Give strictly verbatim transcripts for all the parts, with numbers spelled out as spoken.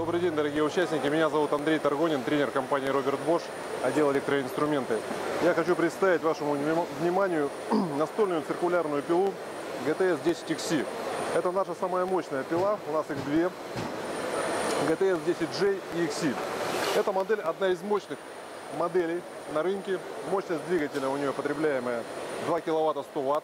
Добрый день, дорогие участники. Меня зовут Андрей Таргонин, тренер компании Роберт Bosch, отдел электроинструменты. Я хочу представить вашему вниманию настольную циркулярную пилу джи ти эс десять икс си. Это наша самая мощная пила, у нас их две, джи ти эс десять джей и икс си. Эта модель одна из мощных моделей на рынке. Мощность двигателя у нее потребляемая два киловатта сто ватт.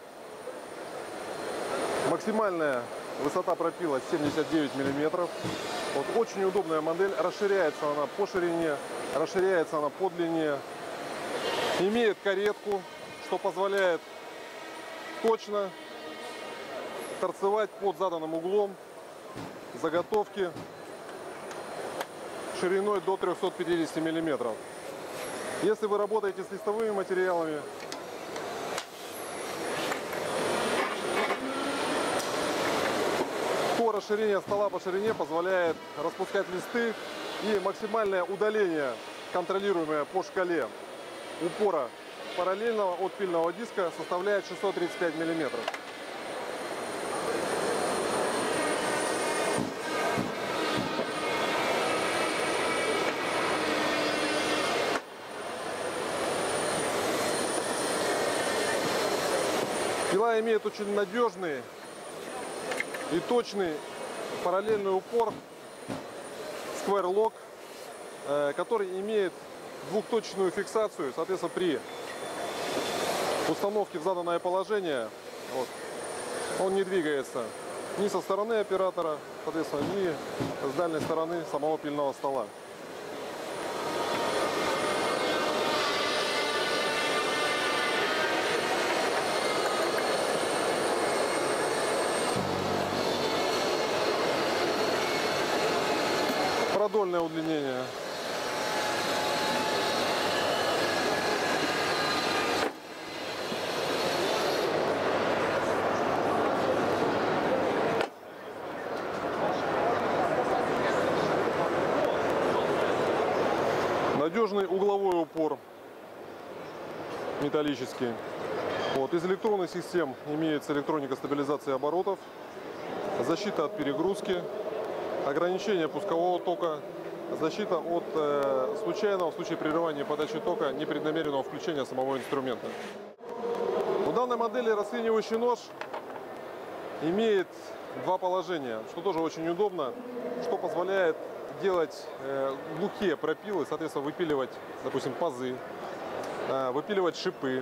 Максимальная высота пропила семьдесят девять миллиметров. Вот, очень удобная модель. Расширяется она по ширине, расширяется она по длине. Имеет каретку, что позволяет точно торцевать под заданным углом заготовки шириной до трёхсот пятидесяти миллиметров. Если вы работаете с листовыми материалами, то расширение стола по ширине позволяет распускать листы, и максимальное удаление, контролируемое по шкале упора параллельного от пильного диска, составляет шестьсот тридцать пять миллиметров. Пила имеет очень надежный и точный параллельный упор Square Lock, который имеет двухточную фиксацию. Соответственно, при установке в заданное положение вот, он не двигается ни со стороны оператора, соответственно, ни с дальней стороны самого пильного стола. Продольное удлинение. Надежный угловой упор металлический. Вот. Из электронных систем имеется электроника стабилизации оборотов, защита от перегрузки, ограничение пускового тока, защита от э, случайного в случае прерывания подачи тока непреднамеренного включения самого инструмента. У данной модели расклинивающий нож имеет два положения, что тоже очень удобно, что позволяет делать э, глухие пропилы, соответственно, выпиливать, допустим, пазы, э, выпиливать шипы,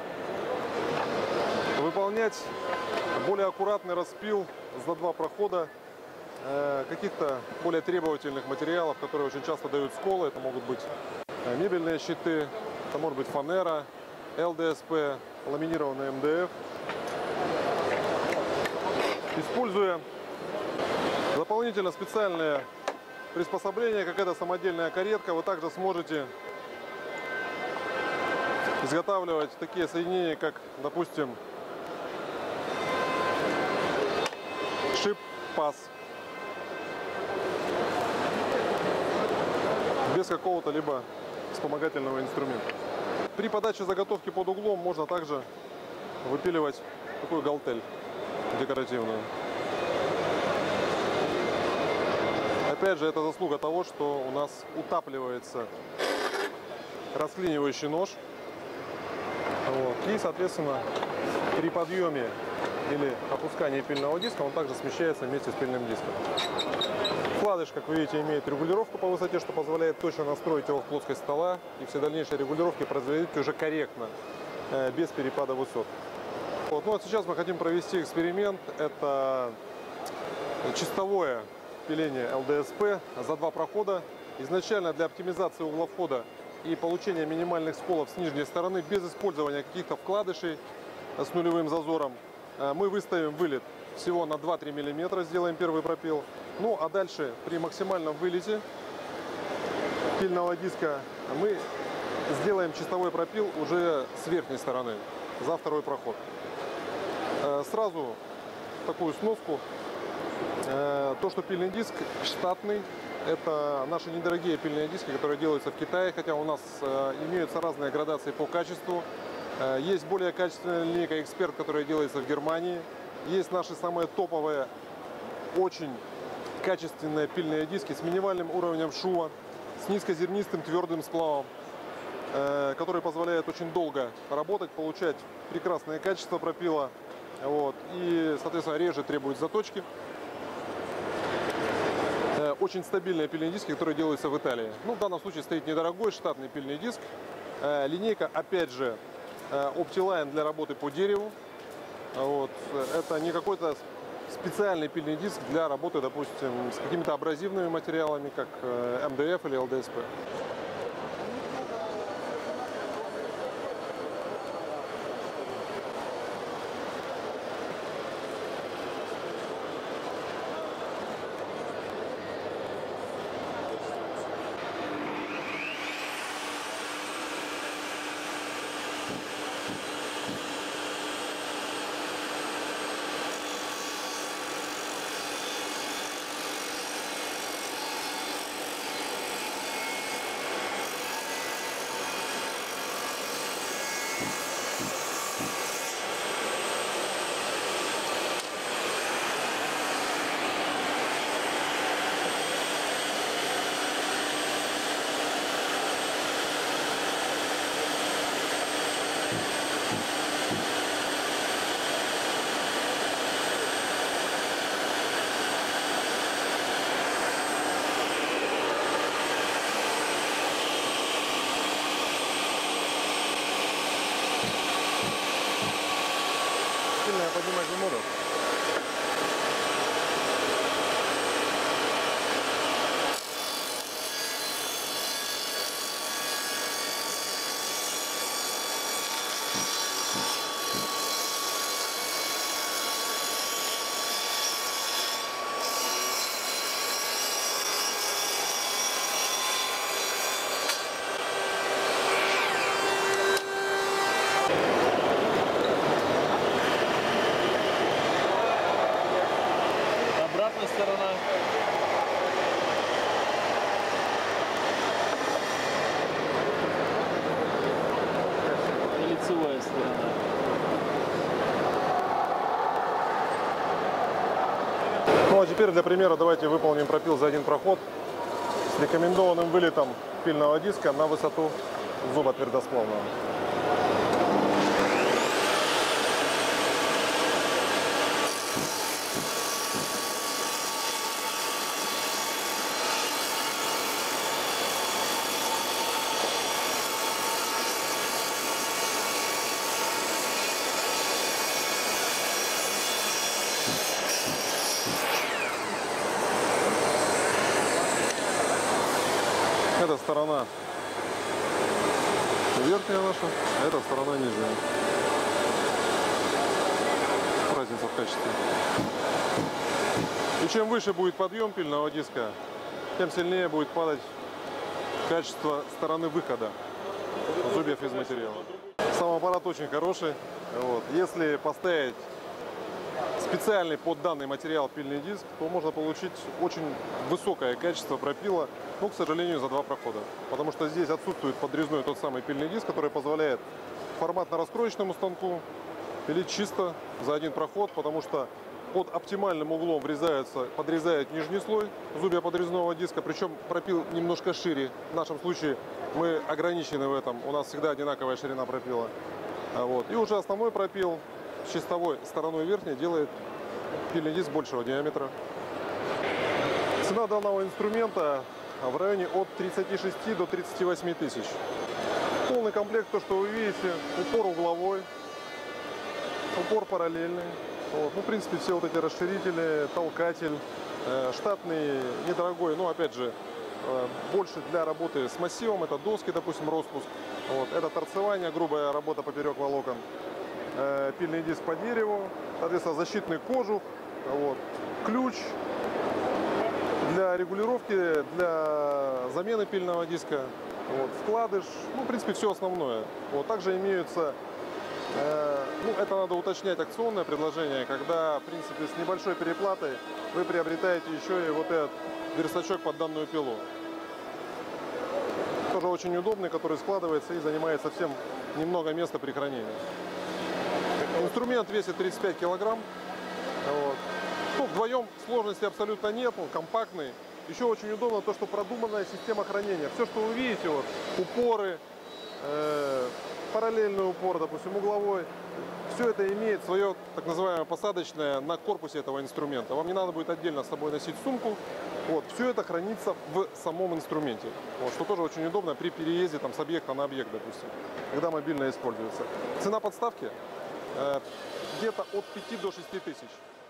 выполнять более аккуратный распил за два прохода каких-то более требовательных материалов, которые очень часто дают сколы. Это могут быть мебельные щиты, это может быть фанера, эл дэ эс пэ, ламинированный эм дэ эф. Используя дополнительно специальные приспособления, как эта самодельная каретка, вы также сможете изготавливать такие соединения, как, допустим, шип-паз, без какого-то либо вспомогательного инструмента. При подаче заготовки под углом можно также выпиливать такую галтель декоративную. Опять же, это заслуга того, что у нас утапливается расклинивающий нож. Вот. И, соответственно, при подъеме или опускании пильного диска он также смещается вместе с пильным диском. Вкладыш, как вы видите, имеет регулировку по высоте, что позволяет точно настроить его в плоскость стола, и все дальнейшие регулировки производить уже корректно, без перепада высот. Вот. Ну а сейчас мы хотим провести эксперимент. Это чистовое пиление эл дэ эс пэ за два прохода. Изначально для оптимизации угла входа и получения минимальных сколов с нижней стороны, без использования каких-то вкладышей с нулевым зазором, мы выставим вылет всего на два-три миллиметра, сделаем первый пропил. Ну а дальше при максимальном вылете пильного диска мы сделаем чистовой пропил уже с верхней стороны за второй проход. Сразу такую сноску. То, что пильный диск штатный, это наши недорогие пильные диски, которые делаются в Китае, хотя у нас имеются разные градации по качеству. Есть более качественная линейка Эксперт, которая делается в Германии. Есть наши самые топовые, очень качественные пильные диски с минимальным уровнем шума, с низкозернистым твердым сплавом, э, который позволяет очень долго работать, получать прекрасное качество пропила, вот, и, соответственно, реже требует заточки. Э, очень стабильные пильные диски, которые делаются в Италии. Ну, в данном случае стоит недорогой штатный пильный диск. Э, линейка, опять же, э, Optiline для работы по дереву. Вот. Это не какой-то специальный пильный диск для работы, допустим, с какими-то абразивными материалами, как эм дэ эф или эл дэ эс пэ. Сильно я поднимать не буду. Обратная сторона. И лицевая сторона. Ну а теперь для примера давайте выполним пропил за один проход с рекомендованным вылетом пильного диска на высоту зуба твердосплавного. Эта сторона верхняя наша, а эта сторона нижняя. Разница в качестве. И чем выше будет подъем пильного диска, тем сильнее будет падать качество стороны выхода зубьев из материала. Сам аппарат очень хороший. Вот. Если поставить специальный под данный материал пильный диск, то можно получить очень высокое качество пропила, но, к сожалению, за два прохода. Потому что здесь отсутствует подрезной тот самый пильный диск, который позволяет форматно-раскроечному станку пилить чисто за один проход, потому что под оптимальным углом врезается, подрезает нижний слой зубья подрезного диска, причем пропил немножко шире. В нашем случае мы ограничены в этом, у нас всегда одинаковая ширина пропила. Вот. И уже основной пропил с чистовой стороной верхней делает пильный диск большего диаметра. Цена данного инструмента в районе от тридцати шести до тридцати восьми тысяч. Полный комплект, то что вы видите, упор угловой, упор параллельный. Вот. Ну, в принципе, все вот эти расширители, толкатель, э, штатный, недорогой, но опять же, э, больше для работы с массивом, это доски, допустим, распуск. Вот. Это торцевание, грубая работа поперек волокон. Э, пильный диск по дереву, соответственно, защитный кожух, вот. Ключ для регулировки, для замены пильного диска, вот. Вкладыш, ну, в принципе, все основное. Вот. Также имеются, э, ну, это надо уточнять, акционное предложение, когда, в принципе, с небольшой переплатой вы приобретаете еще и вот этот верстачок под данную пилу. Тоже очень удобный, который складывается и занимает совсем немного места при хранении. Инструмент весит тридцать пять килограмм. Вот. Ну, вдвоем сложности абсолютно нет, он компактный. Еще очень удобно то, что продуманная система хранения. Все, что вы видите, вот, упоры, э, параллельный упор, допустим, угловой, все это имеет свое так называемое посадочное на корпусе этого инструмента. Вам не надо будет отдельно с собой носить сумку. Вот, все это хранится в самом инструменте, вот, что тоже очень удобно при переезде там, с объекта на объект, допустим, когда мобильно используется. Цена подставки э, где-то от пяти до шести тысяч.